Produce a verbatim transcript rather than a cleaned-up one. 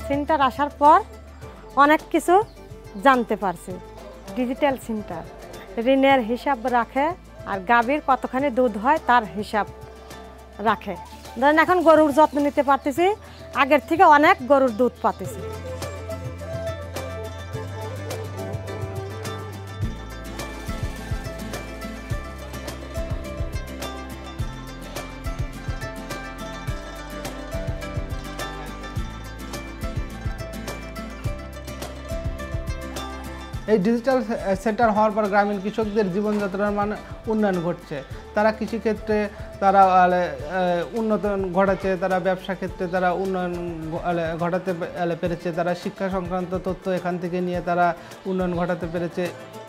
Centre আসার পর অনেক কিছু জানতে পারছি। ডিজিটাল সেন্টার ঋণের হিসাব রাখে আর গাভীর কতখানি দুধ হয় তার হিসাব রাখে। ধরেন এখন গরুর যত্ন নিতে পারতেছি, আগের থেকে অনেক গরুর দুধ পাতেছি। এই ডিজিটাল সেন্টার হওয়ার পর গ্রামীণ কৃষকদের জীবনযাত্রার মান উন্নয়ন ঘটছে। তারা কৃষিক্ষেত্রে তারা উন্নত ঘটাচ্ছে, তারা ব্যবসা ক্ষেত্রে তারা উন্নয়ন ঘটাতে পেরেছে, তারা শিক্ষা সংক্রান্ত তথ্য এখান থেকে নিয়ে তারা উন্নয়ন ঘটাতে পেরেছে।